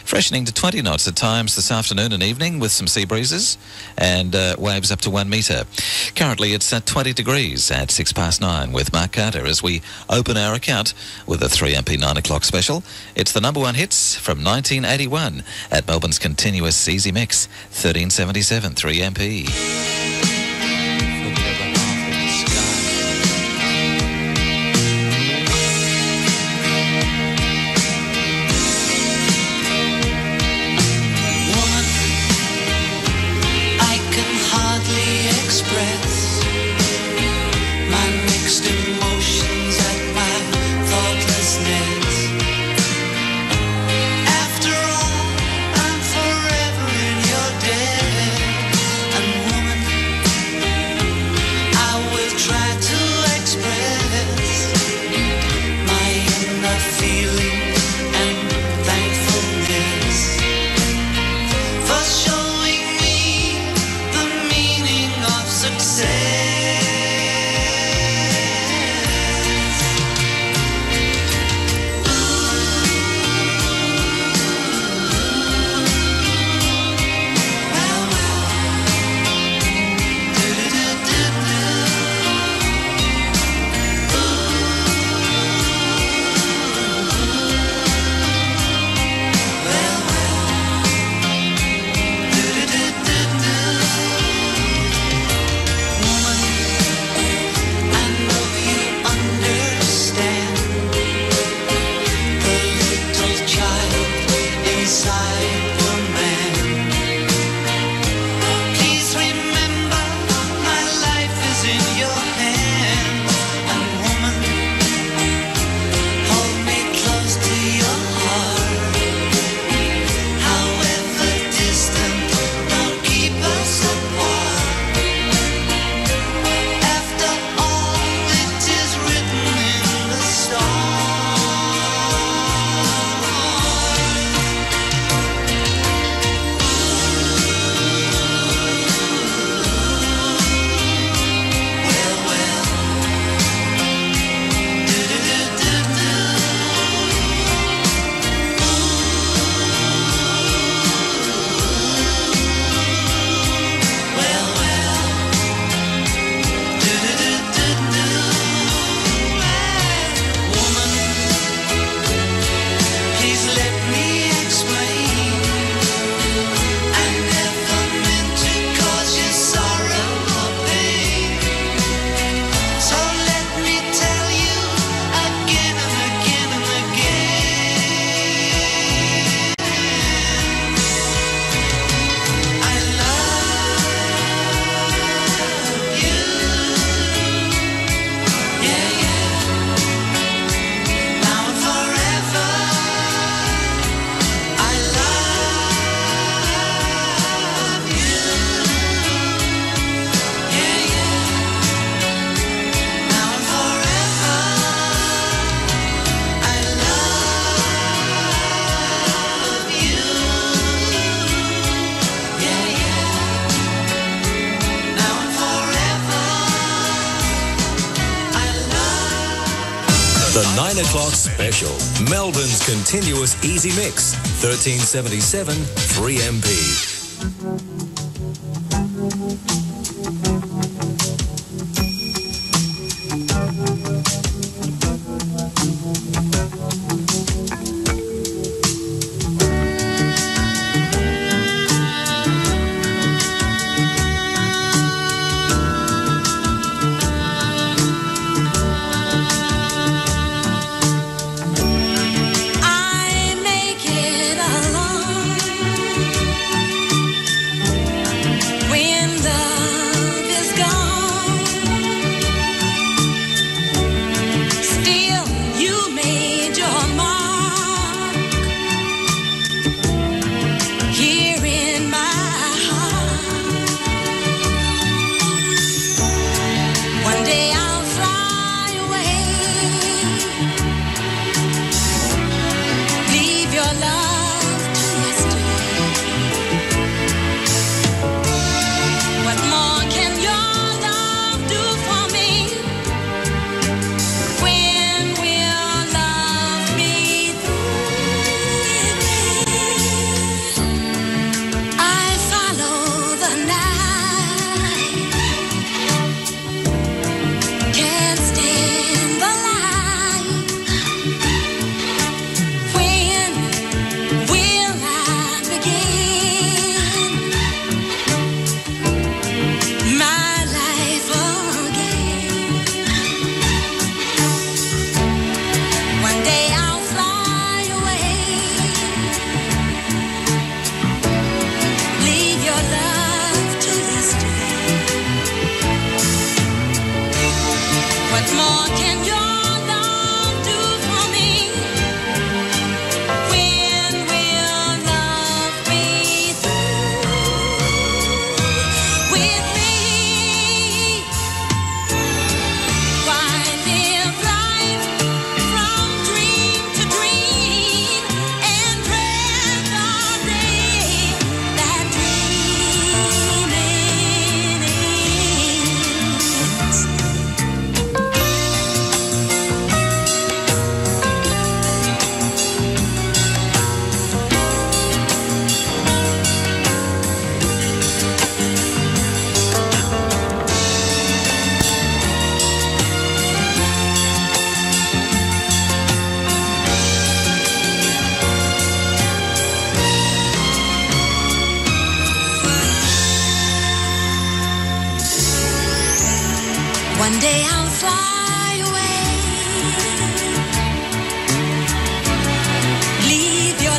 Freshening to 20 knots at times this afternoon and evening with some sea breezes and waves up to 1 metre. Currently it's at 20 degrees at 9:06 with Mark Carter as we open our account with a 3MP 9 o'clock special. It's the number one hits from 1981 at Melbourne's continuous easy mix, 1377 3MP. The 9 o'clock special. Melbourne's continuous easy mix. 1377 3MP.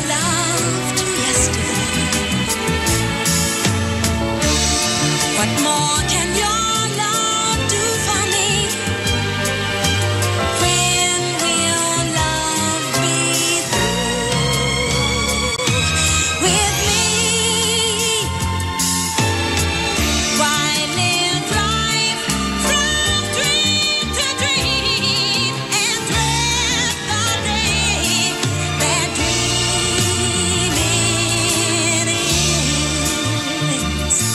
loved yesterday. What more can your love do for me? When will love be through with me? Why live life from dream to dream and dread the day that dreaming ends?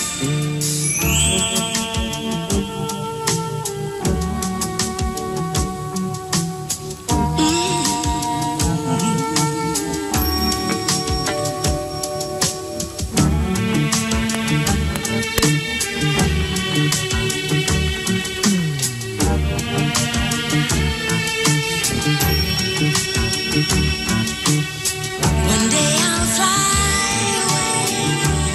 One day I'll fly away.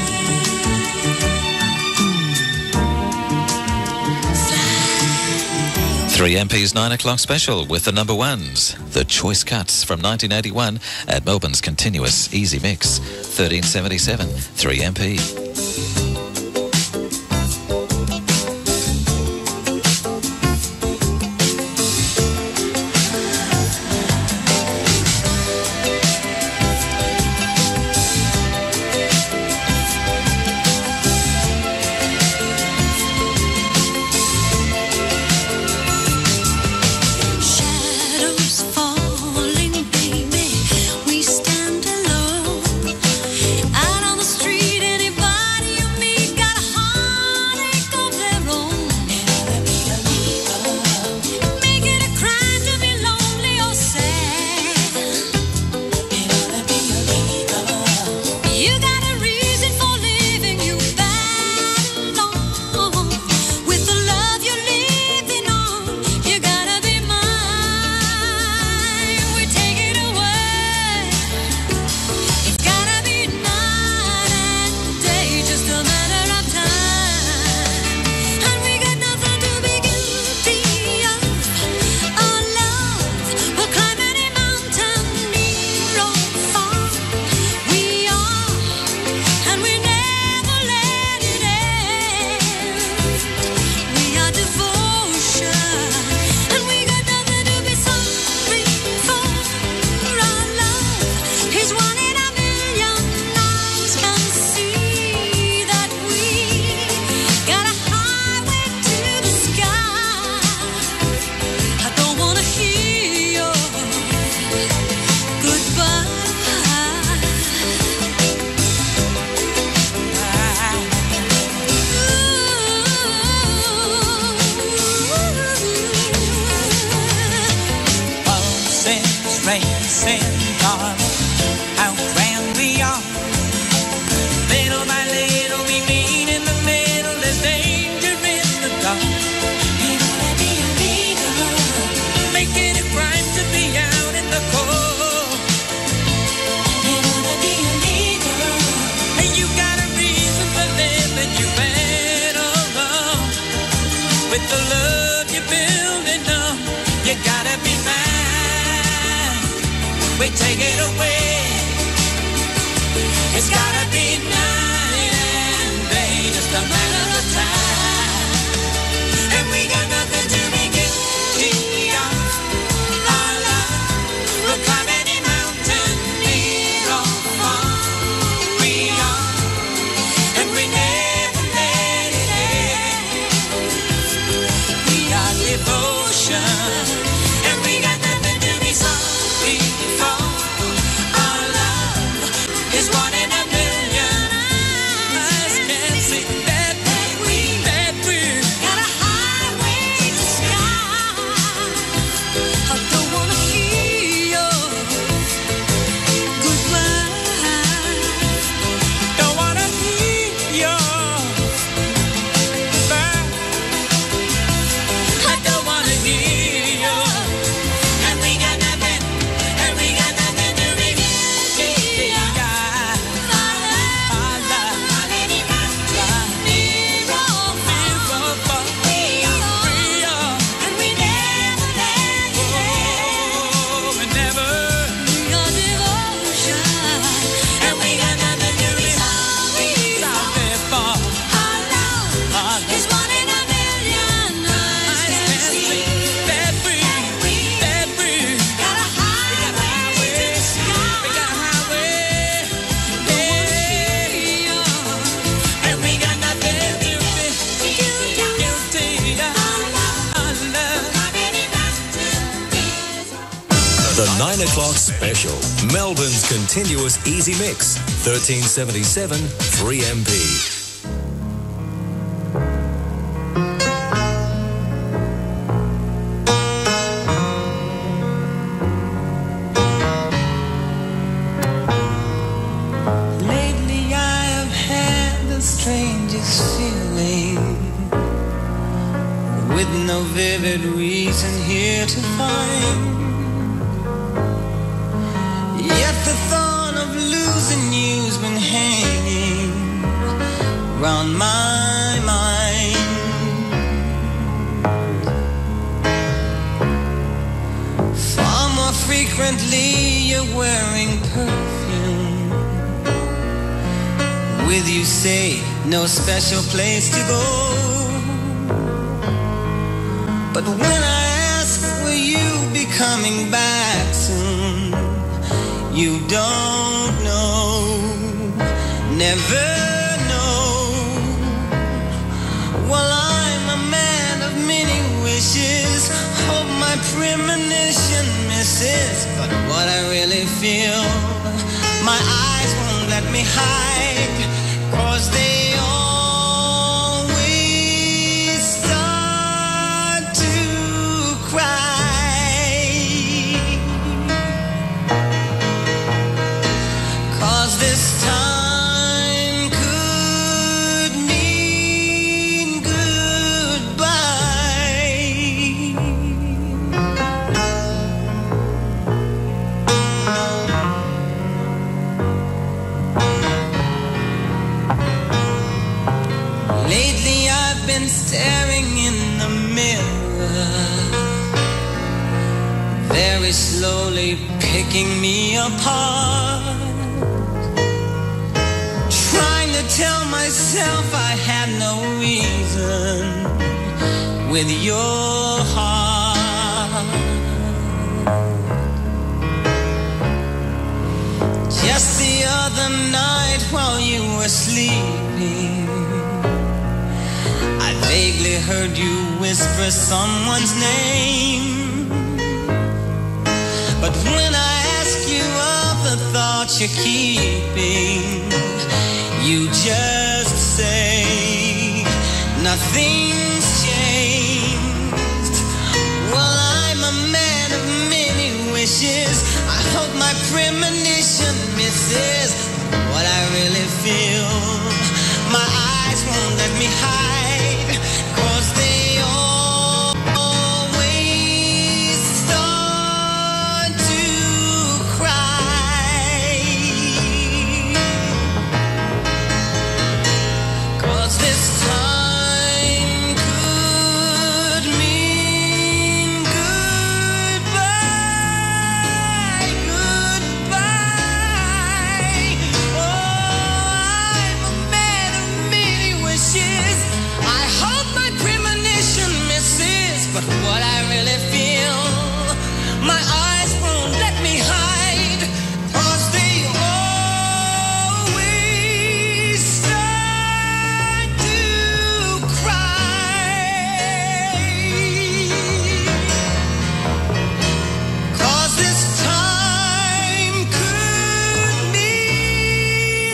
3MP's 9 o'clock special with the number ones. The choice cuts from 1981 at Melbourne's continuous easy mix. 1377, 3MP. Shadows falling, baby, we stand alone. Out on the street, anybody you meet got a heartache of their own. Make it a crime to be lonely or sad. You got a reason for living, you battle on. With the love you're living on, you gotta be mine. We take it away. It's gotta be night and day, just a matter of time. And we got nothing to be guilty of. Our love will climb any mountain, near or far. We are, and we never let it end. We are devotion, and we got nothing to be sorry for. Our love is one in a million. Eyes can see that we got a highway to the sky. I don't wanna hear your goodbye. Pulses racing, darling, how grand we are. Little by little we meet in the middle, there's danger in the dark. You wanna be a leader, make it a crime to be out in the cold. You wanna be a leader, and you got a reason for living, you better run. With the love you're building up, you gotta be mine. We take it away. It's gotta be night and day, just a matter of time. And we got nothing to be guilty of. Our love will climb any mountain, near or far. We are, and we never let it end. We are devotion, and we got nothing to be sorry for. 9 o'clock special. Melbourne's continuous easy mix. 1377 3MP. Lately I have had the strangest feeling, with no vivid reason here to find. Yet the thought of losing you's been hanging round my mind. Far more frequently you're wearing perfume, with you say no special place to go. But when I ask, will you be coming back soon, you don't know, never know. Well, I'm a man of many wishes, hope my premonition misses. But what I really feel, my eyes won't let me hide, 'cause they always start to cry. 'Cause this time could mean goodbye. Lately I've been staring in the mirror, very slowly picking me apart, trying to tell myself I had no reason with your heart. Just the other night while you were sleeping, I vaguely heard you whisper someone's name. But when I ask you of the thoughts you're keeping, you just say nothing's changed. Well, I'm a man of many wishes, I hope my premonition misses. What I really feel, my eyes won't let me hide, 'cause they always start to cry. 'Cause this time could mean goodbye, goodbye. Oh, I'm a man of many wishes, I hope my premonition misses. But what I really feel, my eyes won't let me hide, 'cause they always start to cry. 'Cause this time could mean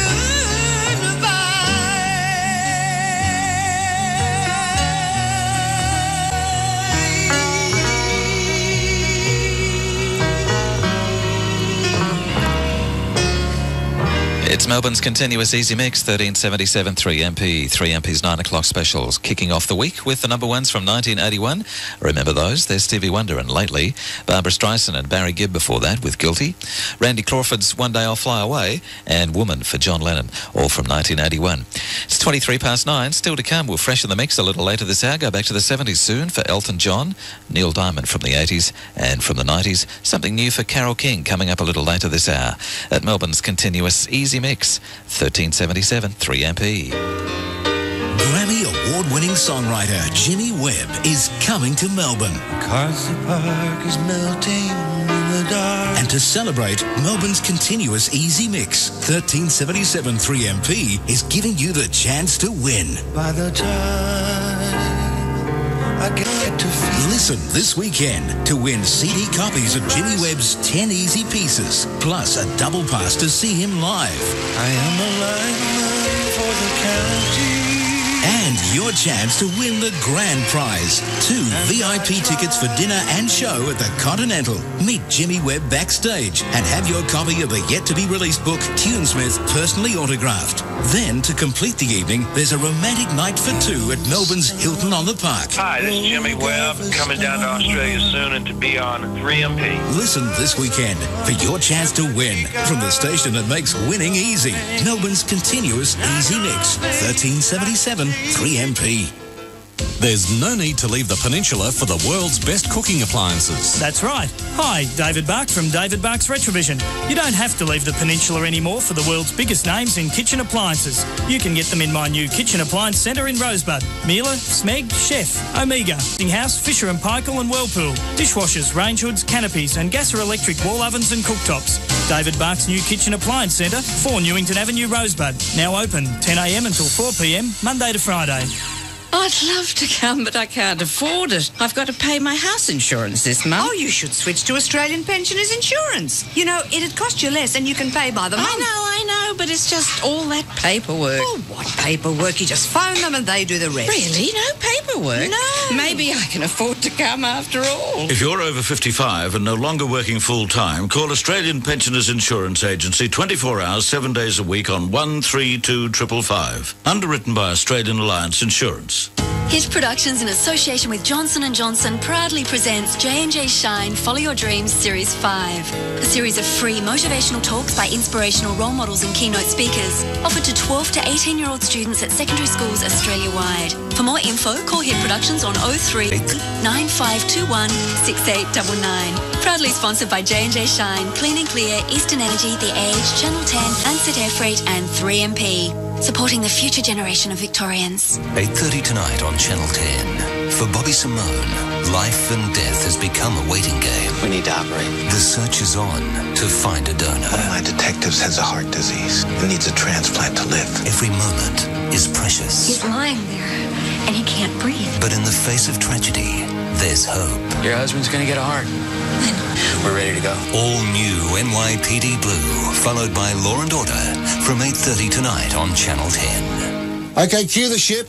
It's Melbourne's continuous easy mix, 1377 3MP. 3MP's 9 o'clock specials, kicking off the week with the number ones from 1981. Remember those? There's Stevie Wonder and Lately. Barbara Streisand and Barry Gibb before that with Guilty. Randy Crawford's One Day I'll Fly Away and Woman for John Lennon, all from 1981. It's 23 past 9, still to come. We'll freshen the mix a little later this hour. Go back to the 70s soon for Elton John, Neil Diamond from the 80s, and from the 90s, something new for Carole King coming up a little later this hour at Melbourne's continuous easy mix, 1377 3MP. Grammy award-winning songwriter Jimmy Webb is coming to Melbourne. Carson Park is melting in the dark. And to celebrate Melbourne's continuous easy mix, 1377 3MP is giving you the chance to win. By the time I get like to feel. Listen this weekend to win CD copies of Jimmy Webb's 10 Easy Pieces, plus a double pass to see him live. I am a lineman for the county. And your chance to win the grand prize. 2 VIP tickets for dinner and show at the Continental. Meet Jimmy Webb backstage and have your copy of the yet-to-be-released book, Tunesmith, personally autographed. Then, to complete the evening, there's a romantic night for 2 at Melbourne's Hilton on the Park. Hi, this is Jimmy Webb, coming down to Australia soon and to be on 3MP. Listen this weekend for your chance to win from the station that makes winning easy. Melbourne's continuous easy mix. 1377 3MP. There's no need to leave the peninsula for the world's best cooking appliances. That's right. Hi, David Bark from David Bark's Retrovision. You don't have to leave the peninsula anymore for the world's biggest names in kitchen appliances. You can get them in my new kitchen appliance centre in Rosebud. Miele, Smeg, Chef, Omega, House, Fisher & Paykel and Whirlpool. Dishwashers, range hoods, canopies and gas or electric wall ovens and cooktops. David Bark's new kitchen appliance centre, 4 Newington Avenue, Rosebud. Now open 10 a.m. until 4 p.m, Monday to Friday. I'd love to come, but I can't afford it. I've got to pay my house insurance this month. Oh, you should switch to Australian Pensioners Insurance. You know, it'd cost you less and you can pay by the month. I know, but it's just all that paperwork. Oh, what paperwork? You just phone them and they do the rest. Really? No paperwork? No. Maybe I can afford to come after all. If you're over 55 and no longer working full-time, call Australian Pensioners Insurance Agency 24 hours, 7 days a week on 132 555. Underwritten by Australian Alliance Insurance. Hit Productions in association with Johnson & Johnson proudly presents J&J Shine Follow Your Dreams Series 5. A series of free motivational talks by inspirational role models and keynote speakers offered to 12 to 18-year-old students at secondary schools Australia-wide. For more info, call Hit Productions on 03 9521 6899. Proudly sponsored by J&J Shine, Clean and Clear, Eastern Energy, The Age, Channel 10, Ansett Air Freight and 3MP. Supporting the future generation of Victorians. 8:30 tonight on Channel 10. For Bobby Simone, life and death has become a waiting game. We need to operate. The search is on to find a donor. One of my detectives has a heart disease and needs a transplant to live. Every moment is precious. He's lying there, and he can't breathe. But in the face of tragedy, there's hope. Your husband's gonna get a heart. We're ready to go. All new NYPD Blue, followed by Law and Order, from 8:30 tonight on Channel 10. Okay, cue the ship.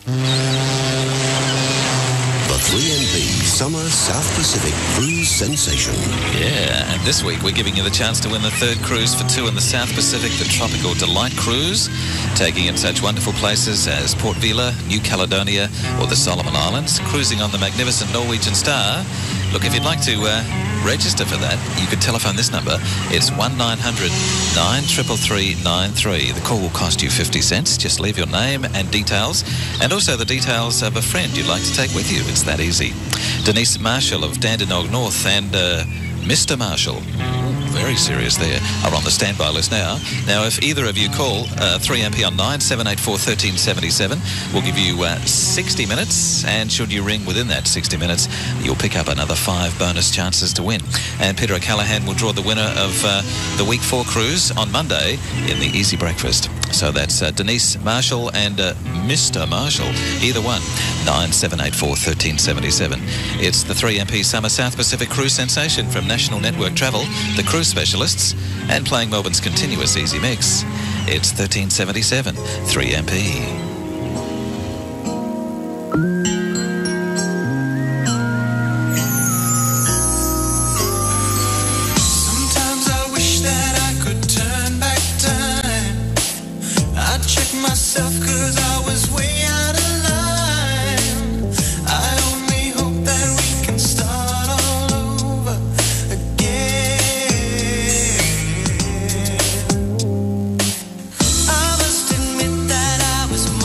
The 3MP Summer South Pacific Cruise Sensation. Yeah, and this week we're giving you the chance to win the 3rd cruise for 2 in the South Pacific, the Tropical Delight Cruise, taking in such wonderful places as Port Vila, New Caledonia, or the Solomon Islands, cruising on the magnificent Norwegian Star. Look, if you'd like to register for that, you could telephone this number. It's 1900 933 93. The call will cost you 50 cents. Just leave your name and details, and also the details of a friend you'd like to take with you. It's that easy. Denise Marshall of Dandenong North and Mr. Marshall, very serious there, are on the standby list now. Now, if either of you call 3MP on 9784 1377, we'll give you 60 minutes, and should you ring within that 60 minutes, you'll pick up another 5 bonus chances to win. And Peter O'Callaghan will draw the winner of the Week 4 cruise on Monday in the Easy Breakfast. So that's Denise Marshall and Mr. Marshall, either one, 9784 1377. It's the 3MP Summer South Pacific Cruise Sensation from National Network Travel, the cruise specialists, and playing Melbourne's continuous easy mix. It's 1377 3MP. Myself, 'cause I was way out of line. I only hope that we can start all over again. I must admit that I was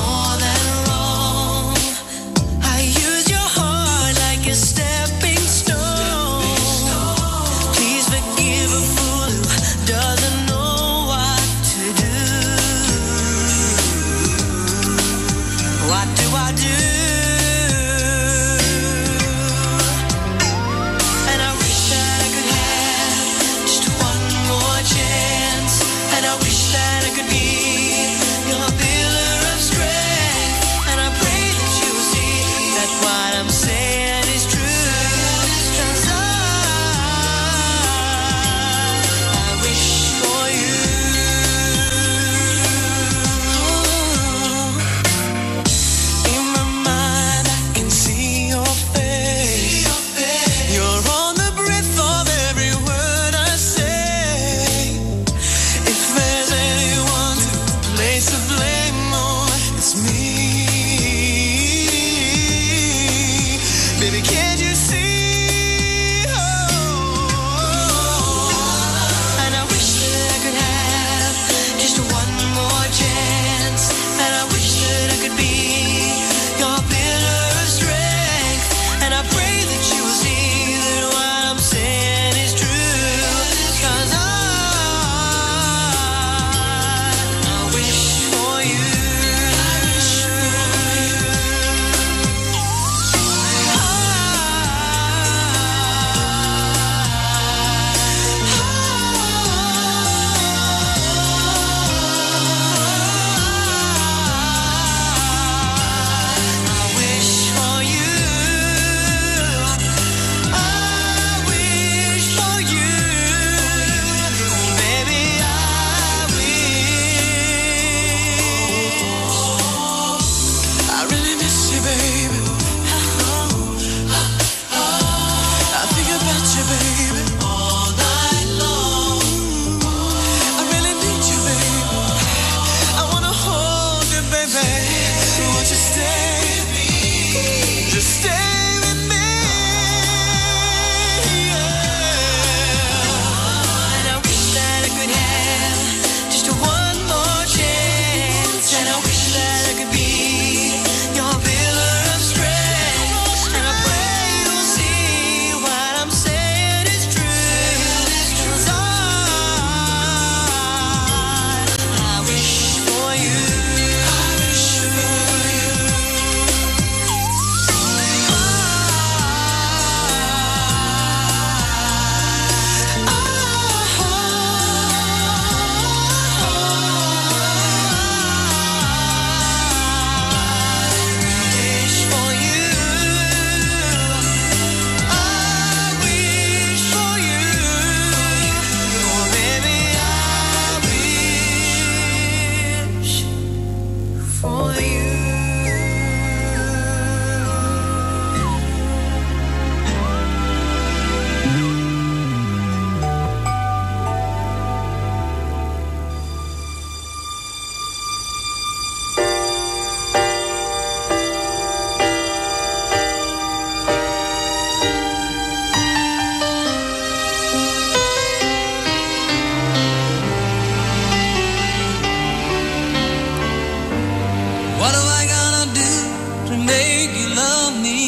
What am I gonna do to make you love me?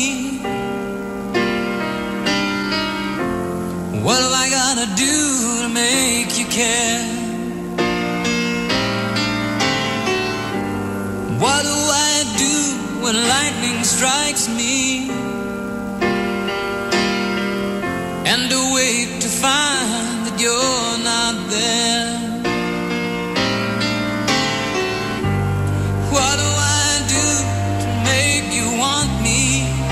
What am I gonna do to make you care? What do I do when lightning strikes me and awake to find that you're not there? What do I do to make you want me?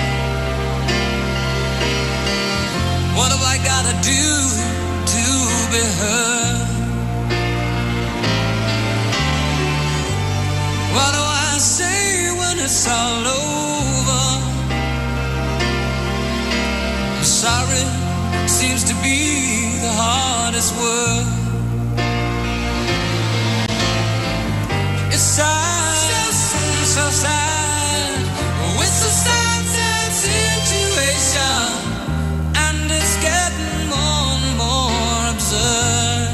What have I gotta do to be heard? What do I say when it's all over? Sorry seems to be the hardest word. It's sad, so sad. It's a sad, sad situation, and it's getting more and more absurd.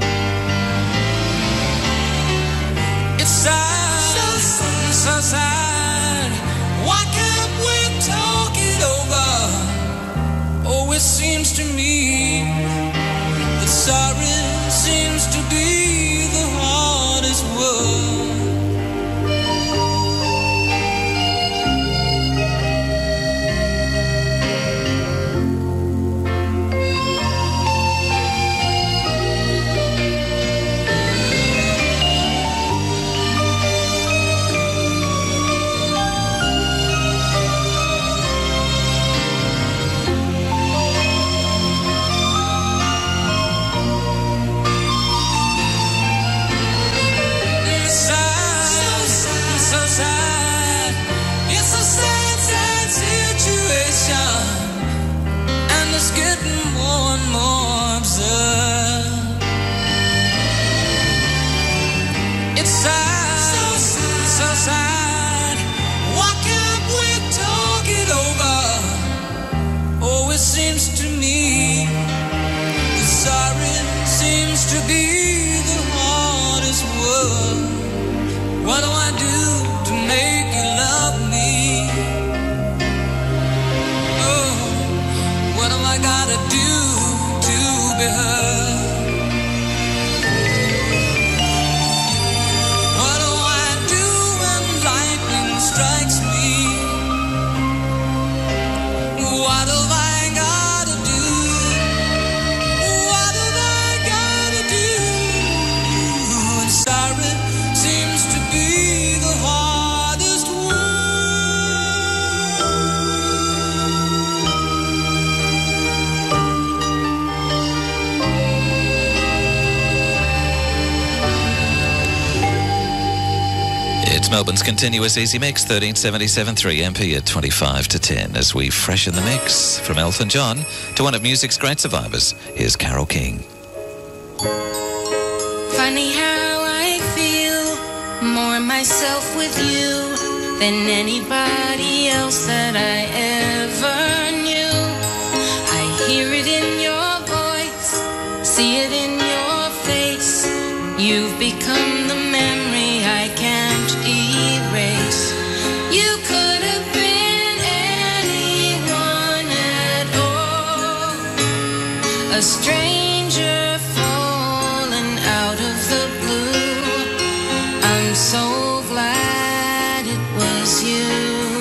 It's sad, so sad. Why can't we talk it over? Oh, it seems to me that sorry seems to be the hardest word. What do I do to make you love me? Oh, what am I gotta do to be heard? What do I do when lightning strikes me? What have I gotta do? What have I gotta do? And sorry seems to be the hardest It's Melbourne's continuous easy mix, 1377.3 MP at 25 to 10, as we freshen the mix from Elton John to one of music's great survivors. Here's Carole King. Funny how I feel more myself with you than anybody else that I ever knew. I hear it in your voice, see it in your face. You've become the memory I can't erase. You could have been anyone at all, a stranger fallen out of the blue. I'm so glad it was you.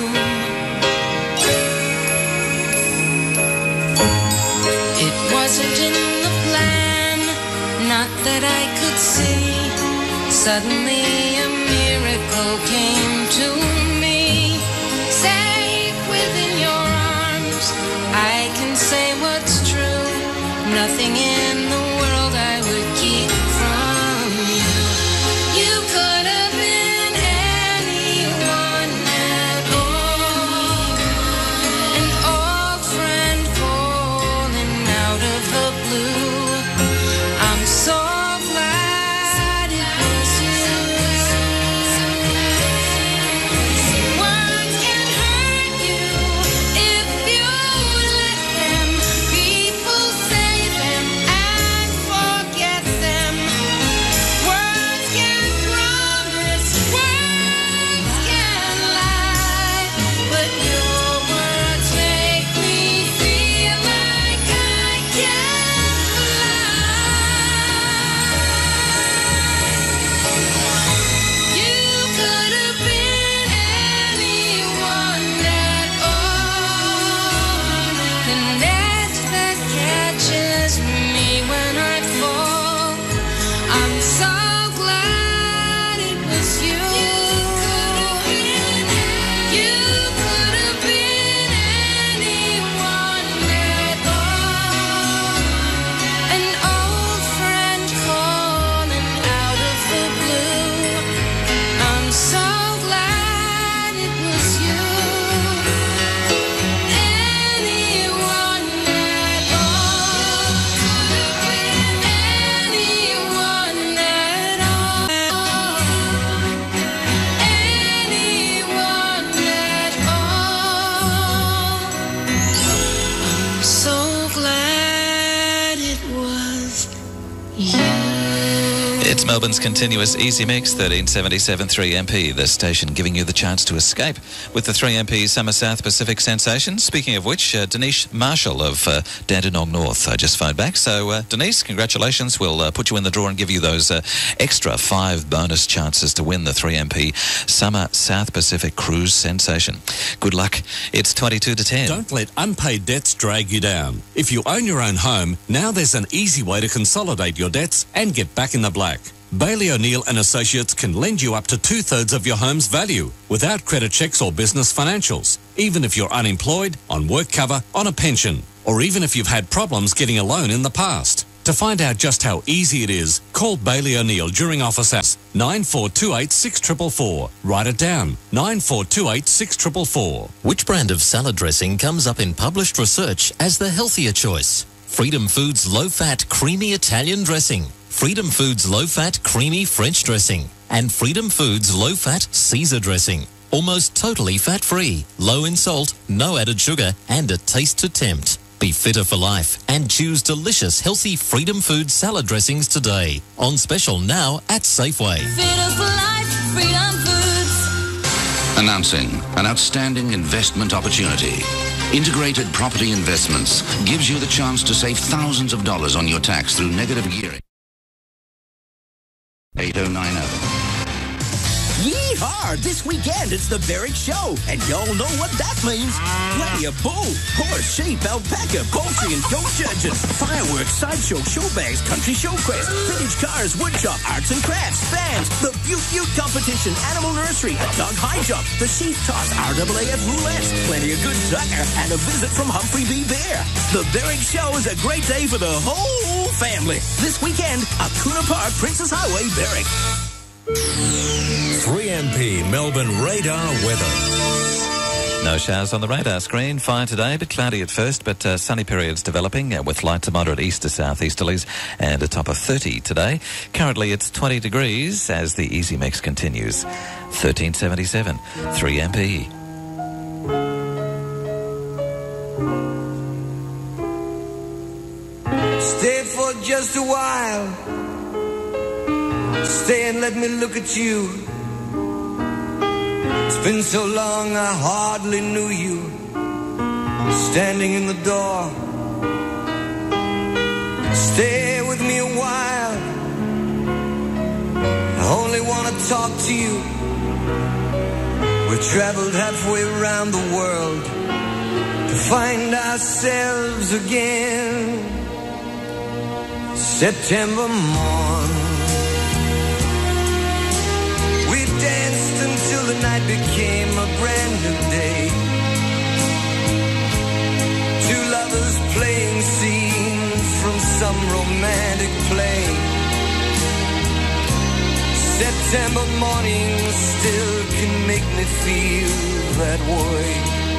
It wasn't in the plan, not that I could see. Suddenly a miracle came to me. Safe within your arms, I can say what's true. Nothing in the world I would keep from you. You could have been anyone at all, an old friend calling out of the blue. I'm so glad it was you. Melbourne's continuous easy mix, 1377 3MP, the station giving you the chance to escape with the 3MP Summer South Pacific sensation. Speaking of which, Denise Marshall of Dandenong North just phoned back. So, Denise, congratulations. We'll put you in the draw and give you those extra 5 bonus chances to win the 3MP Summer South Pacific Cruise sensation. Good luck. It's 22 to 10. Don't let unpaid debts drag you down. If you own your own home, now there's an easy way to consolidate your debts and get back in the black. Bailey O'Neill and Associates can lend you up to 2/3 of your home's value without credit checks or business financials, even if you're unemployed, on work cover, on a pension, or even if you've had problems getting a loan in the past. To find out just how easy it is, call Bailey O'Neill during office hours 9428 6444. Write it down, 9428 6444. Which brand of salad dressing comes up in published research as the healthier choice? Freedom Foods low-fat, creamy Italian dressing, Freedom Foods low-fat, creamy French dressing, and Freedom Foods low-fat Caesar dressing. Almost totally fat-free, low in salt, no added sugar, and a taste to tempt. Be fitter for life and choose delicious, healthy Freedom Foods salad dressings today. On special now at Safeway. Fitter for life, Freedom Foods. Announcing an outstanding investment opportunity. Integrated Property Investments gives you the chance to save thousands of dollars on your tax through negative gearing. 8090. Yeehaw! This weekend it's the Berwick Show, and y'all know what that means. Plenty of bull, horse, sheep, alpaca, poultry, and goat judging. Fireworks, sideshow, show bags, country show quest, vintage cars, woodshop, arts and crafts, bands, the Butte competition, animal nursery, a dog high jump, the sheep toss, RAAF roulette, plenty of good sucker, and a visit from Humphrey B. Bear. The Berwick Show is a great day for the whole family. This weekend, Akuna Park, Princess Highway, Berwick. 3MP Melbourne radar weather. No showers on the radar screen. Fine today, but cloudy at first, but sunny periods developing with light to moderate east to southeasterlies and a top of 30 today. Currently it's 20 degrees as the easy mix continues. 1377 3MP. Stay for just a while. Stay and let me look at you. It's been so long I hardly knew you. Standing in the door. Stay with me a while. I only want to talk to you. We traveled halfway around the world to find ourselves again. September morn. Danced until the night became a brand new day. Two lovers playing scenes from some romantic play. September morning still can make me feel that way.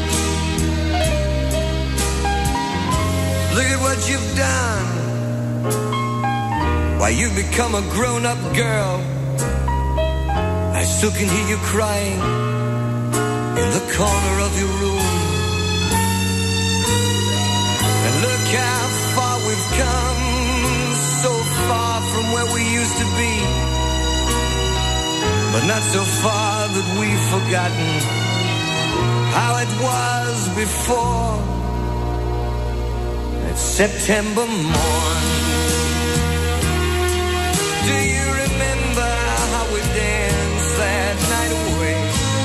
Look at what you've done. Why, you've become a grown-up girl. I still can hear you crying in the corner of your room. And look how far we've come, so far from where we used to be. But not so far that we've forgotten how it was before. That September morn. Do you remember how we danced that night away?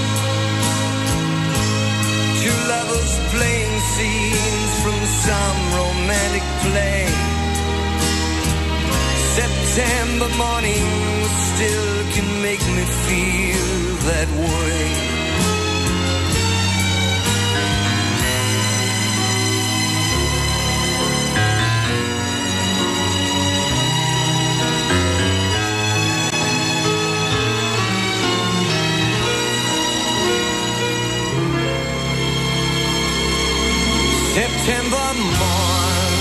Two lovers playing scenes from some romantic play. September morning still can make me feel that way. September morn.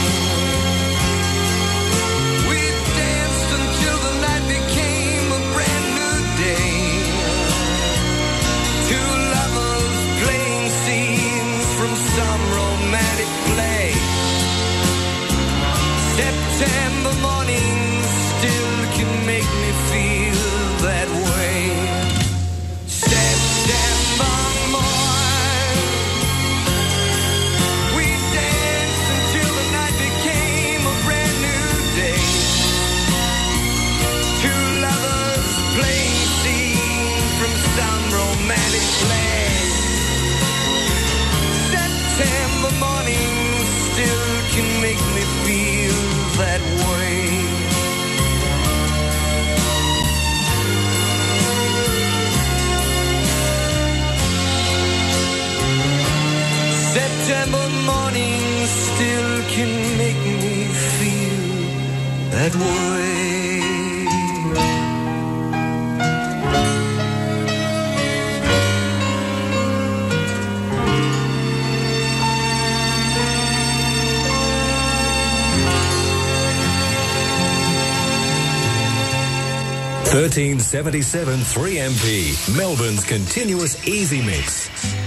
We danced until the night became a brand new day. Two lovers playing scenes from some romantic play. September morning still can make me feel morning still can make me feel that way. 1377 3MP, Melbourne's continuous easy mix.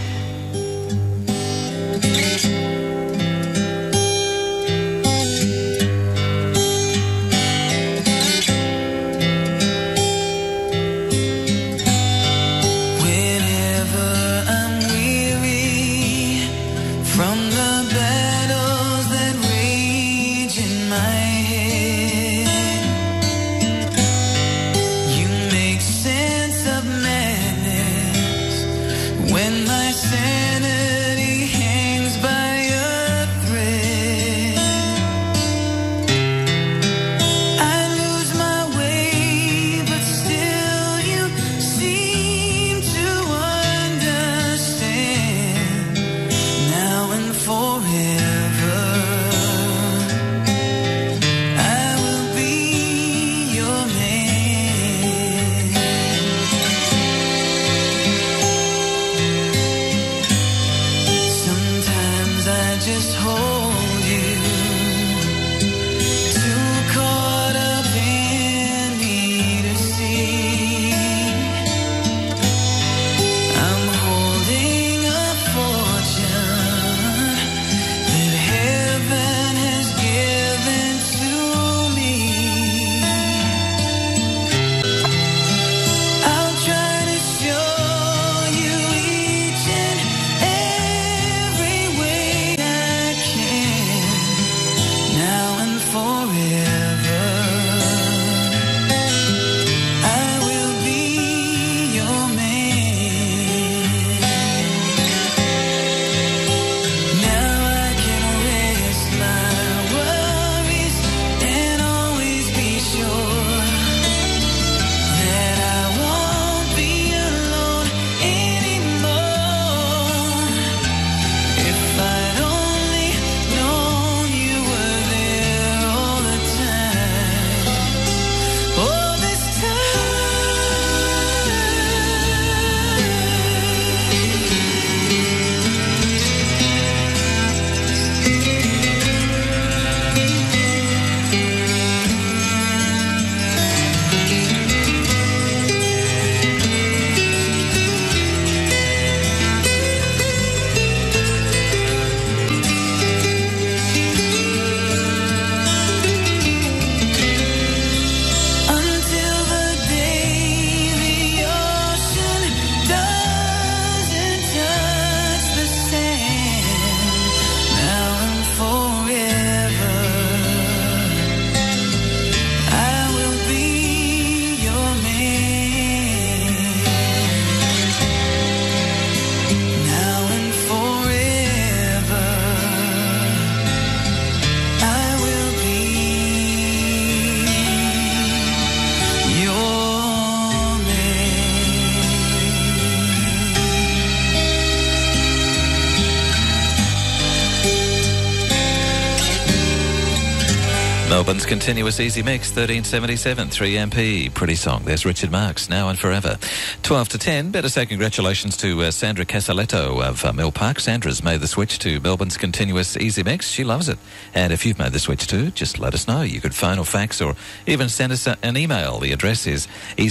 Melbourne's continuous easy mix, 1377, 3MP. Pretty song. There's Richard Marks, Now and Forever. 12 to 10. Better say congratulations to Sandra Casaletto of Mill Park. Sandra's made the switch to Melbourne's continuous easy mix. She loves it. And if you've made the switch too, just let us know. You could phone or fax or even send us an email. The address is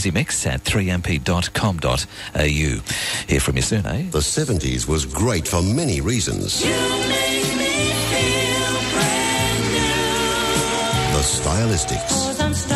easymix@3mp.com.au. Hear from you soon, eh? The 70s was great for many reasons. The Stylistics.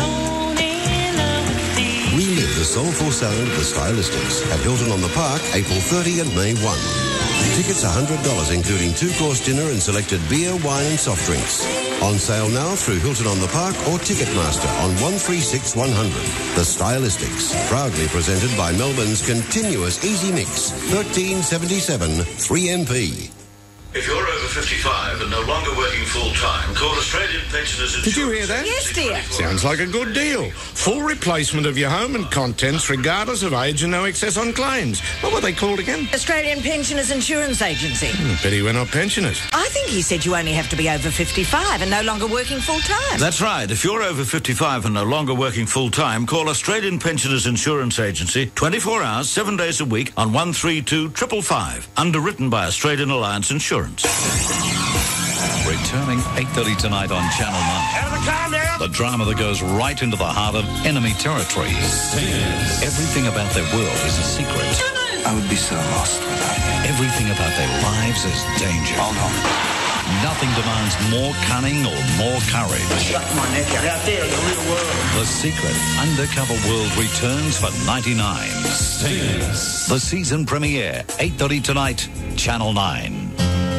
Relive the soulful sound of the Stylistics at Hilton on the Park, April 30 and May 1. Tickets $100, including two-course dinner and selected beer, wine and soft drinks. On sale now through Hilton on the Park or Ticketmaster on 136100. The Stylistics, proudly presented by Melbourne's continuous easy mix, 1377 3MP. If you're over 55 and no longer working full-time, call Australian Pensioners Insurance. Did you hear that? Yes, dear. Sounds like a good deal. Full replacement of your home and contents regardless of age and no excess on claims. What were they called again? Australian Pensioners Insurance Agency. Pity we're not pensioners. I I think he said you only have to be over 55 and no longer working full-time. That's right. If you're over 55 and no longer working full-time, call Australian Pensioners Insurance Agency 24 hours, 7 days a week on 132 555. Underwritten by Australian Alliance Insurance. Returning 8:30 tonight on Channel 9. The drama that goes right into the heart of enemy territory. Everything about their world is a secret. I would be so lost without you. Everything about their lives is danger. Hold on. Nothing demands more cunning or more courage. Shut my neck out there in the real world. The Secret Undercover World returns for 99. The season premiere, 8:30 tonight, Channel 9.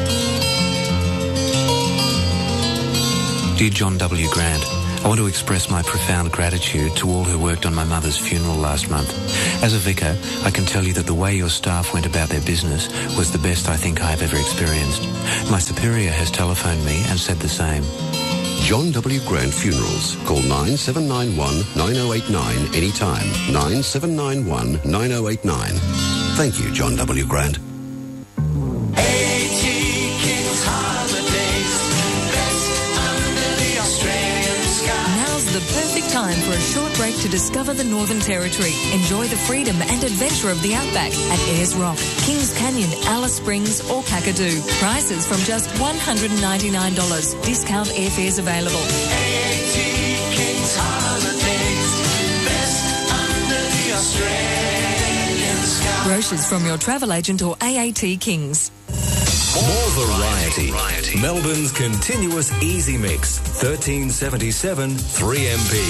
Dear John W. Grant, I want to express my profound gratitude to all who worked on my mother's funeral last month. As a vicar, I can tell you that the way your staff went about their business was the best I think I have ever experienced. My superior has telephoned me and said the same. John W. Grant Funerals. Call 9791-9089 anytime. 9791-9089. Thank you, John W. Grant. The perfect time for a short break to discover the Northern Territory. Enjoy the freedom and adventure of the outback at Ayers Rock, Kings Canyon, Alice Springs or Kakadu. Prices from just $199. Discount airfares available. AAT Kings Holidays, best under the Australian sky. Brochures from your travel agent or AAT Kings. More variety. Melbourne's continuous easy mix. 1377 3MP.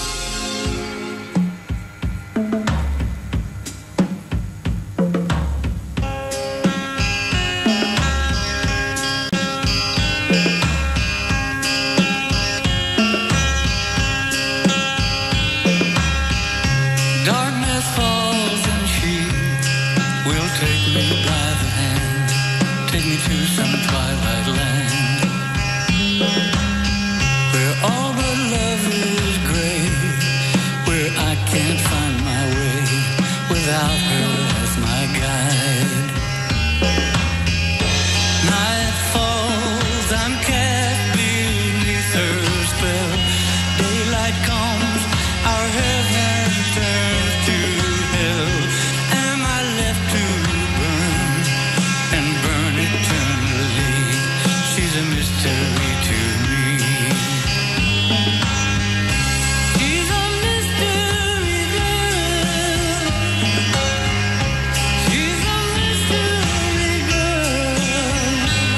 Darkness falls and she will take me by the hand, take me to some twilight land, where all but love is gray, where I can't find my way without her as my guide. Night falls, I'm cast beneath her spell. Daylight comes, our heaven turns to hell. Am I left to burn and burn eternally? She's a mystery to me. She's a mystery girl. She's a mystery girl.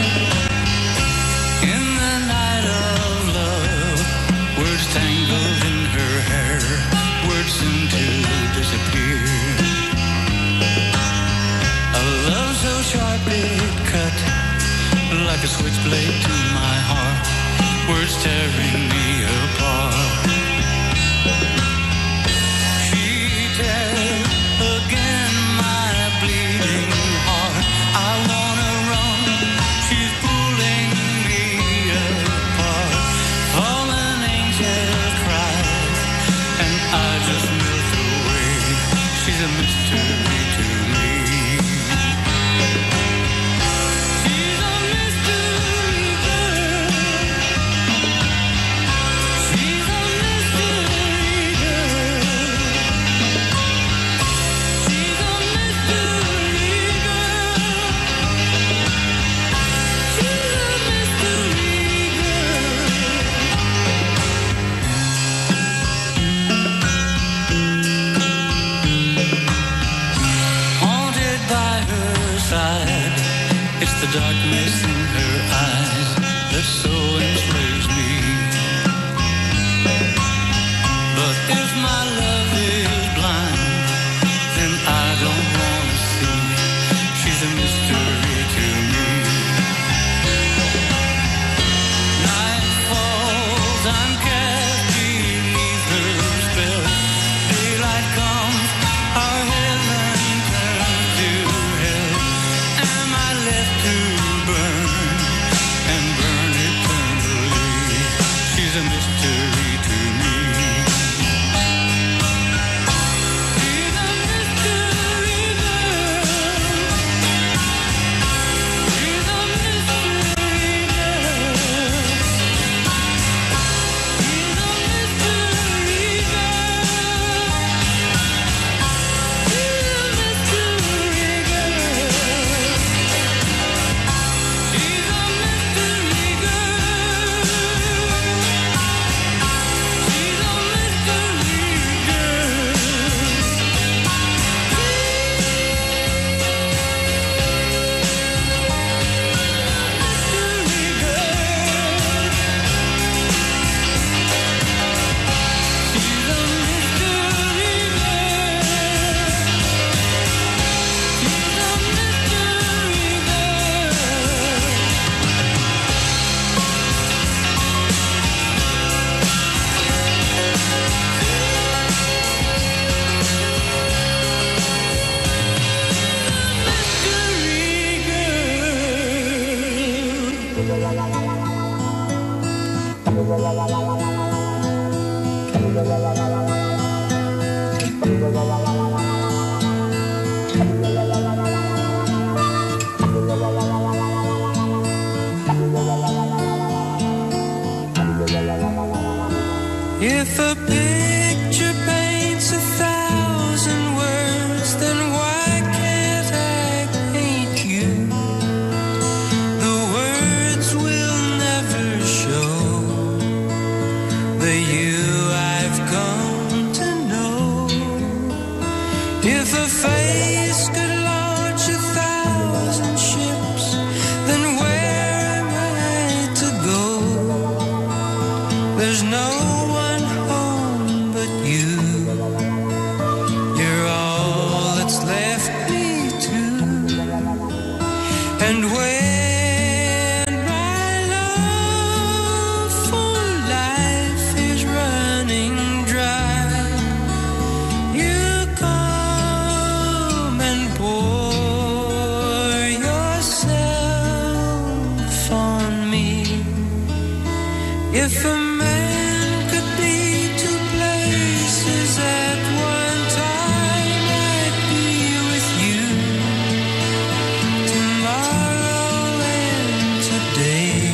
In the night of love, words tangled in her hair, words seem to disappear. A love so sharp it cut like a switchblade to my heart, words tearing me apart. She tears again my bleeding heart. I wanna run, she's pulling me apart. Fallen angels cry, and I just melt away. She's a mystery to me. She's a mystery girl. She's a mystery girl. She's a mystery girl. She's a mystery Haunted by her side, it's the darkness in her eyes that so enslaves me. But if my love is blind, then I don't want to see. She's a mystery to me. Night falls, I'm cast beneath her spell. Daylight comes, our heaven turns to hell. Am I left to burn the face could launch 1,000 ships, then where am I to go? There's no one home but you. You're all that's left me to. And when my love for life is running dry, you come and pour yourself on me. If a man could be two places at one time, I'd be with you tomorrow and today,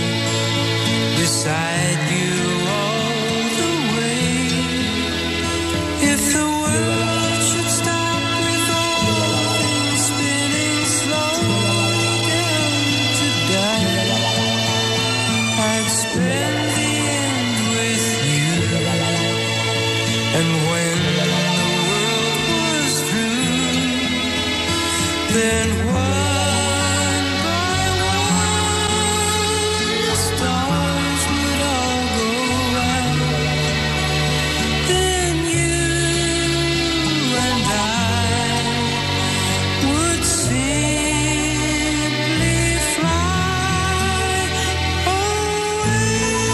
beside you all the way. If the world should stop with all things spinning slow down to die, I'd spend the end with you. And when the world was through, then one by one the stars would all go out. Then you and I would simply fly away.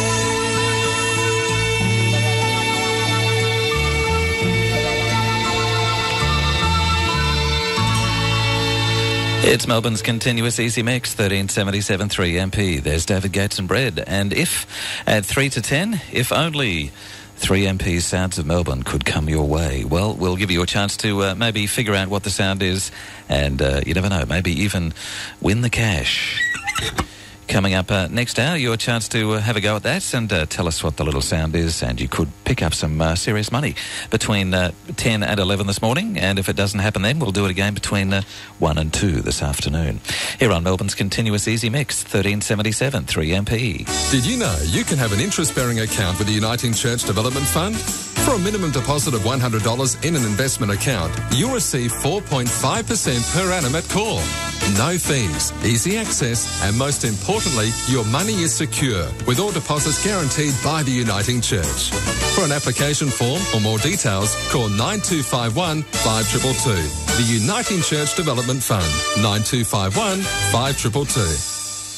It's Melbourne's continuous easy mix, 1377 3MP. There's David Gates and Bread. And if at 3 to 10, if only 3MP's Sounds of Melbourne could come your way, well, we'll give you a chance to maybe figure out what the sound is, and you never know, maybe even win the cash. Coming up next hour, your chance to have a go at that and tell us what the little sound is, and you could pick up some serious money between 10 and 11 this morning, and if it doesn't happen then, we'll do it again between 1 and 2 this afternoon. Here on Melbourne's continuous easy mix, 1377 3MP. Did you know you can have an interest-bearing account with the Uniting Church Development Fund? For a minimum deposit of $100 in an investment account, you'll receive 4.5% per annum at call. No fees, easy access, and most importantly, your money is secure, with all deposits guaranteed by the Uniting Church. For an application form or more details, call 9251 5222. The Uniting Church Development Fund, 9251 5222.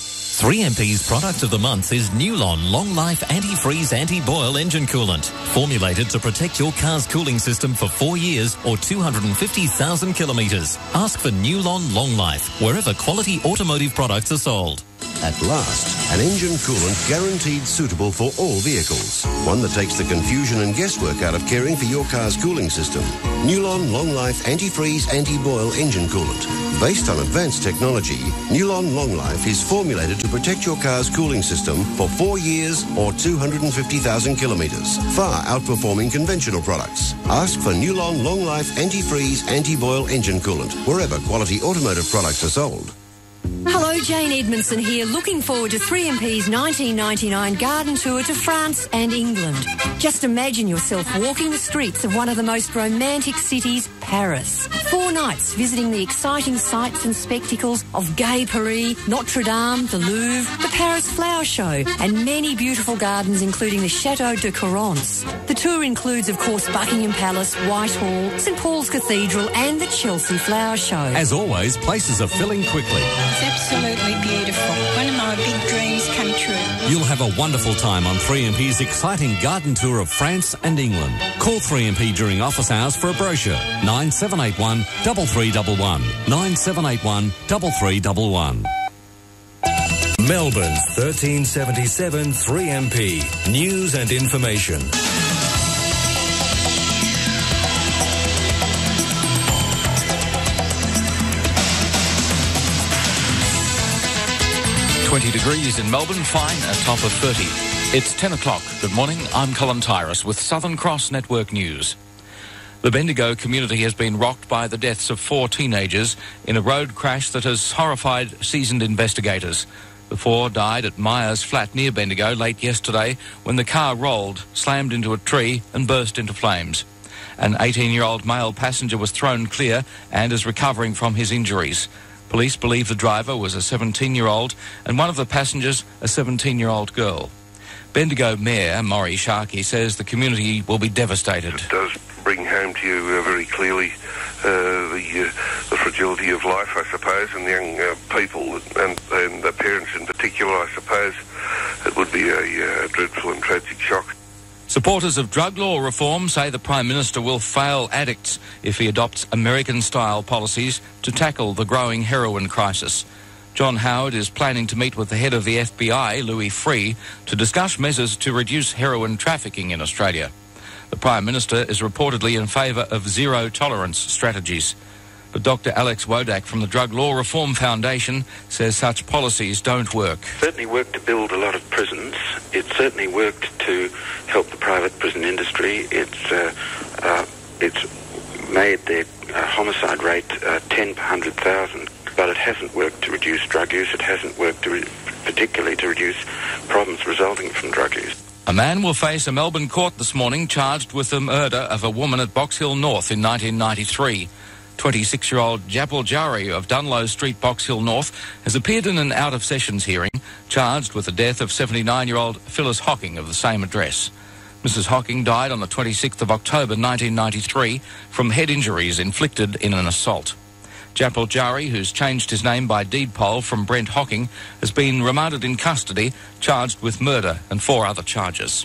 3MP's product of the month is Newlon Long Life Antifreeze Anti-Boil Engine Coolant. Formulated to protect your car's cooling system for 4 years or 250,000 kilometres. Ask for Newlon Long Life wherever quality automotive products are sold. At last, an engine coolant guaranteed suitable for all vehicles. One that takes the confusion and guesswork out of caring for your car's cooling system. Newlon Long Life Antifreeze Anti-Boil Engine Coolant. Based on advanced technology, Newlon Long Life is formulated to protect your car's cooling system for 4 years or 250,000 kilometres, far outperforming conventional products. Ask for Newlon Long Life Antifreeze Anti-Boil Engine Coolant wherever quality automotive products are sold. Hello, Jane Edmondson here, looking forward to 3MP's 1999 garden tour to France and England. Just imagine yourself walking the streets of one of the most romantic cities, Paris. 4 nights visiting the exciting sights and spectacles of Gay Paris, Notre Dame, the Louvre, the Paris Flower Show, and many beautiful gardens including the Chateau de Corrence. The tour includes, of course, Buckingham Palace, Whitehall, St Paul's Cathedral and the Chelsea Flower Show. As always, places are filling quickly. It's absolutely beautiful. One of my big dreams come true. You'll have a wonderful time on 3MP's exciting garden tour of France and England. Call 3MP during office hours for a brochure. 9781 3311. 9781 3311. Melbourne's 1377 3MP. News and information. .20 degrees in Melbourne, fine, a top of 30. It's 10 o'clock. Good morning, I'm Colin Tyrus with Southern Cross Network News. The Bendigo community has been rocked by the deaths of 4 teenagers in a road crash that has horrified seasoned investigators. The 4 died at Myers Flat near Bendigo late yesterday when the car rolled, slammed into a tree and burst into flames. An 18-year-old male passenger was thrown clear and is recovering from his injuries. Police believe the driver was a 17-year-old and one of the passengers a 17-year-old girl. Bendigo Mayor Maury Sharkey says the community will be devastated. It does bring home to you very clearly the fragility of life, I suppose, and the young people and the parents in particular, I suppose. It would be a dreadful and tragic shock. Supporters of drug law reform say the Prime Minister will fail addicts if he adopts American-style policies to tackle the growing heroin crisis. John Howard is planning to meet with the head of the FBI, Louis Freeh, to discuss measures to reduce heroin trafficking in Australia. The Prime Minister is reportedly in favour of zero-tolerance strategies. But Dr Alex Wodak from the Drug Law Reform Foundation says such policies don't work. It certainly worked to build a lot of prisons. It certainly worked to help the private prison industry. It's made their homicide rate 10 per 100,000. But it hasn't worked to reduce drug use. It hasn't worked particularly to reduce problems resulting from drug use. A man will face a Melbourne court this morning charged with the murder of a woman at Box Hill North in 1993. 26-year-old Japal Jari of Dunlow Street, Box Hill North, has appeared in an out-of-sessions hearing charged with the death of 79-year-old Phyllis Hocking of the same address. Mrs Hocking died on the 26th of October 1993 from head injuries inflicted in an assault. Japal Jari, who's changed his name by deed poll from Brent Hocking, has been remanded in custody, charged with murder and 4 other charges.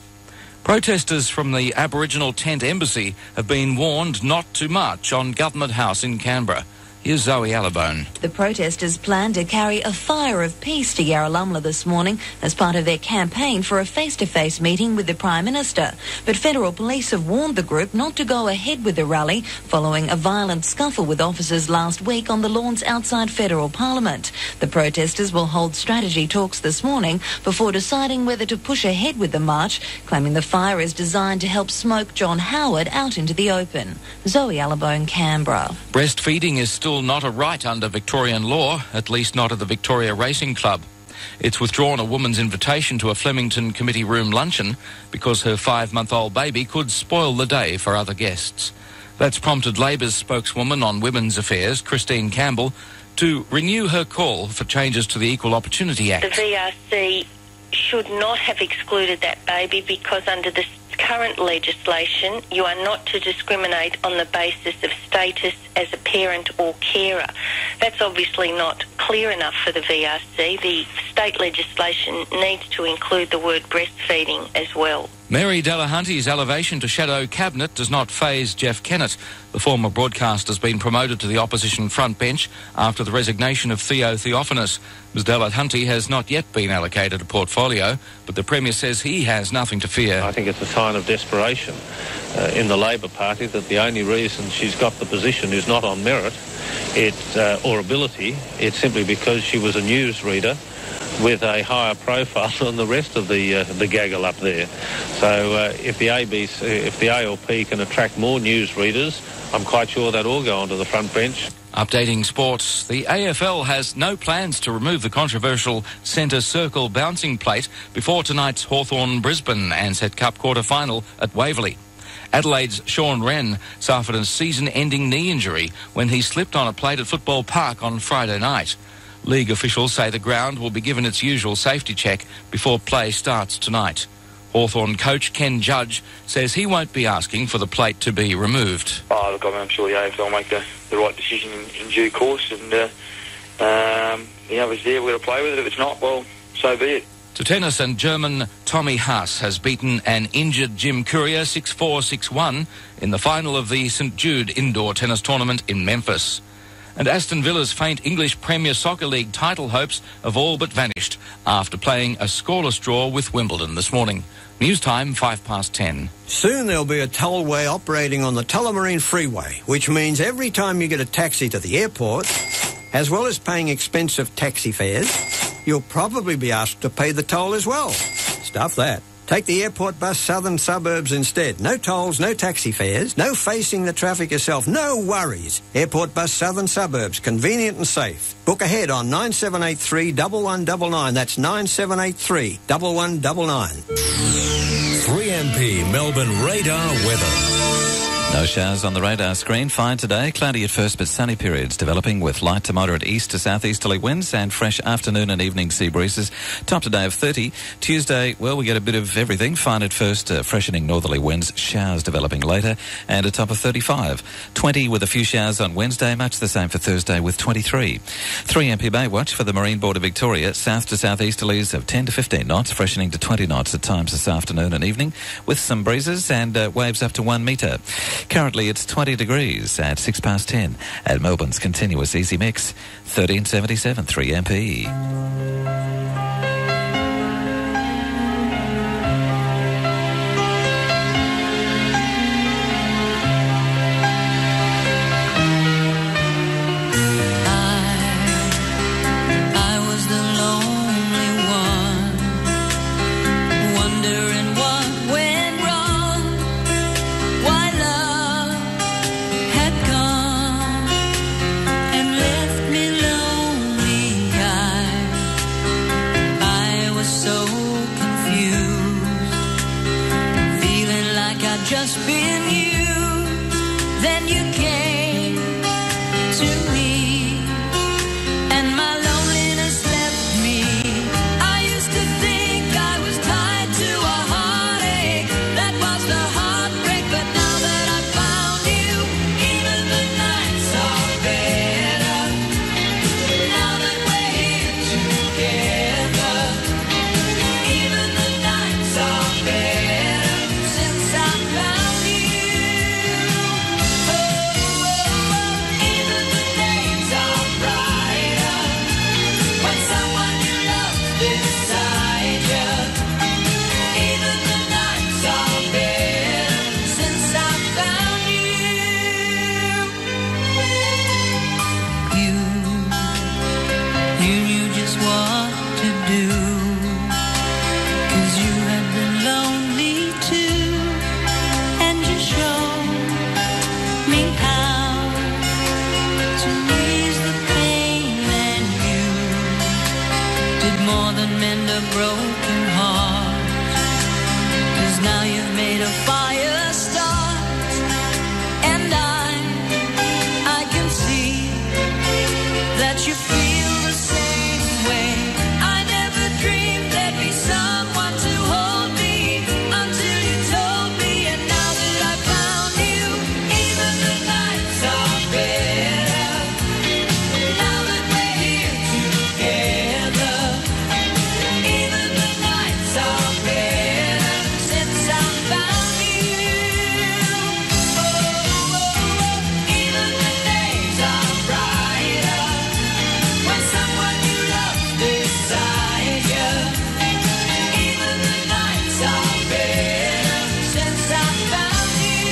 Protesters from the Aboriginal Tent Embassy have been warned not to march on Government House in Canberra. Here's Zoe Allabone. The protesters plan to carry a fire of peace to Yarralumla this morning as part of their campaign for a face-to-face meeting with the Prime Minister. But federal police have warned the group not to go ahead with the rally following a violent scuffle with officers last week on the lawns outside federal Parliament. The protesters will hold strategy talks this morning before deciding whether to push ahead with the march, claiming the fire is designed to help smoke John Howard out into the open. Zoe Allabone, Canberra. Breastfeeding is still not a right under Victorian law, at least not at the Victoria Racing Club. It's withdrawn a woman's invitation to a Flemington committee room luncheon because her 5-month-old baby could spoil the day for other guests. That's prompted Labor's spokeswoman on women's affairs, Christine Campbell, to renew her call for changes to the Equal Opportunity Act. The VRC should not have excluded that baby because under the current legislation, you are not to discriminate on the basis of status as a parent or carer. That's obviously not clear enough for the VRC. The state legislation needs to include the word breastfeeding as well. Mary Delahunty's elevation to shadow cabinet does not faze Jeff Kennett. The former broadcaster has been promoted to the opposition front bench after the resignation of Theo Theophanous. Ms Delahunty has not yet been allocated a portfolio, but the Premier says he has nothing to fear. I think it's a sign of desperation in the Labor Party that the only reason she's got the position is not on merit or ability. It's simply because she was a newsreader with a higher profile than the rest of the gaggle up there. So if the ALP can attract more news readers, I'm quite sure that will go onto the front bench. Updating sports, the AFL has no plans to remove the controversial centre circle bouncing plate before tonight's Hawthorn-Brisbane Ansett Cup quarter-final at Waverley. Adelaide's Sean Wren suffered a season-ending knee injury when he slipped on a plate at Football Park on Friday night. League officials say the ground will be given its usual safety check before play starts tonight. Hawthorn coach Ken Judge says he won't be asking for the plate to be removed. Oh, look, I'm sure the AFL will make the right decision in due course, and if it's there, we're going to play with it. If it's not, well, so be it. To tennis, and German Tommy Haas has beaten an injured Jim Courier 6-4, 6-1 in the final of the St Jude Indoor Tennis Tournament in Memphis. And Aston Villa's faint English Premier Soccer League title hopes have all but vanished after playing a scoreless draw with Wimbledon this morning. News time, 10:05. Soon there'll be a tollway operating on the Tullamarine Freeway, which means every time you get a taxi to the airport, as well as paying expensive taxi fares, you'll probably be asked to pay the toll as well. Stuff that. Take the airport bus southern suburbs instead. No tolls, no taxi fares, no facing the traffic yourself, no worries. Airport bus southern suburbs, convenient and safe. Book ahead on 9783 1199. That's 9783 1199. 3MP Melbourne radar weather. No showers on the radar screen. Fine today. Cloudy at first but sunny periods developing with light to moderate east to southeasterly winds and fresh afternoon and evening sea breezes. Top today of 30. Tuesday, well, we get a bit of everything. Fine at first, freshening northerly winds, showers developing later, and a top of 35. 20 with a few showers on Wednesday, much the same for Thursday with 23. 3 MPB watch for the Marine Board of Victoria. South to southeasterlies of 10 to 15 knots, freshening to 20 knots at times this afternoon and evening with some breezes and waves up to 1 metre. Currently it's 20 degrees at 10:06 at Melbourne's continuous easy mix, 1377 3MP. Just been used, then you came to me, and my loneliness left me. I used to think I was tied to a heartache, that was the heartbreak, but now that I found you, even the nights are better, now that we're here together, even the nights are better, since I found you. Even the days are brighter when someone you love beside you. Even the nights are better since I found you. You knew just what to do, 'cause you had been lonely too, and you showed me how to ease the pain, and you did more than mend a broken heart, 'cause now you've made a fire start, and I can see that you feel the same way. I never dreamed there'd be someone to hold me until you told me, and now that I found you, even the nights are better, now that we're here together, even the nights are better since I found you. Even the days are brighter when someone you love beside you. Even the nights are better since I found you.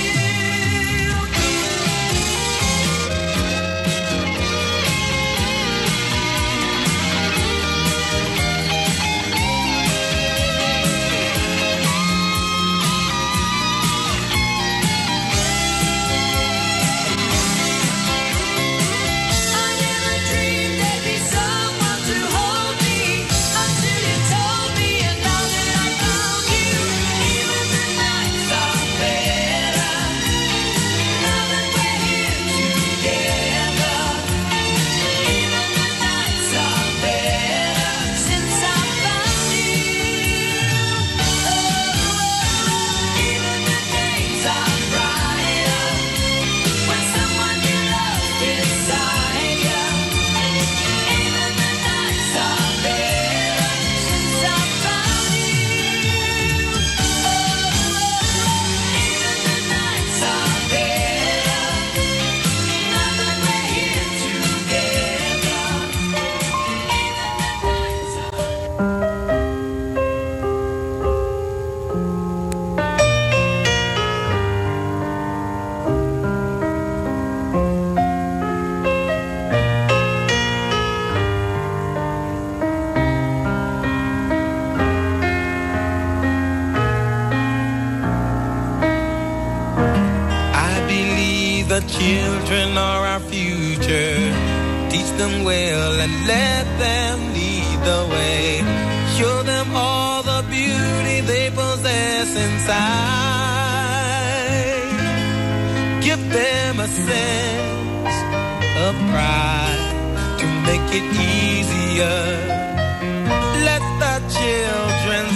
I never dreamed there'd be someone to hold me until you told me, and now that I found you, even the nights are better, now that we're here together, even the nights are better since I found you. Even the days are brighter when someone you love beside you. Even the nights are better since I found you. Even the nights are better now that we're here together. I believe the children are our future. Teach them well and let them lead the way. Show them all the beauty they possess inside. them a sense of pride to make it easier. Let the children's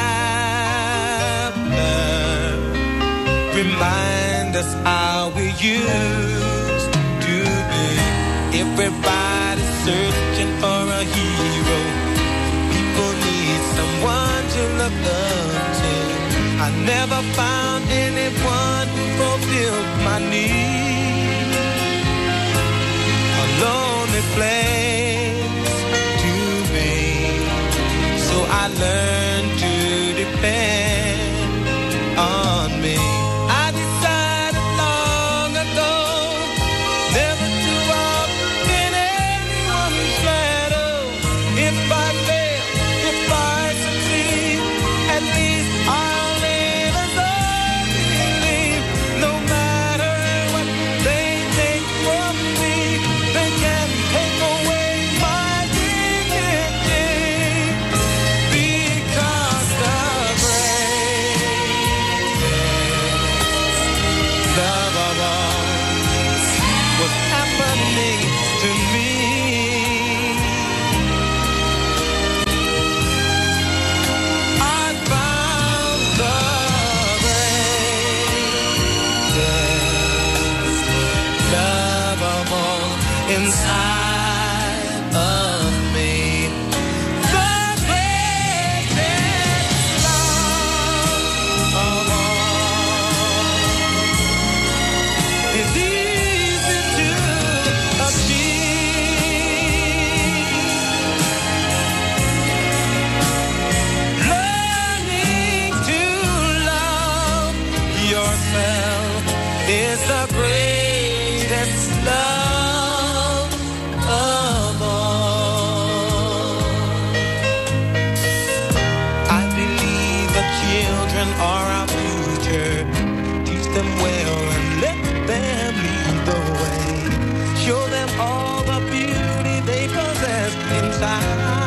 laughter remind us how we used to be. Everybody's searching for a hero. People need someone to look up to. I never found anyone who fulfilled my need. A lonely place to be. So I learned to depend on me. I decided long ago never to walk in anyone's shadow. If I fail, if I succeed, at least I'll live as I believe. No matter what they take from me, they can't take away my dignity. Because the greatest love of all was happening to me. I found the greatest love of all inside of me. The greatest love of all is easy to achieve. Learning to love yourself is the greatest love of all. I believe the children are our future. Teach them well and let them lead the way. Show them all the beauty they possess inside.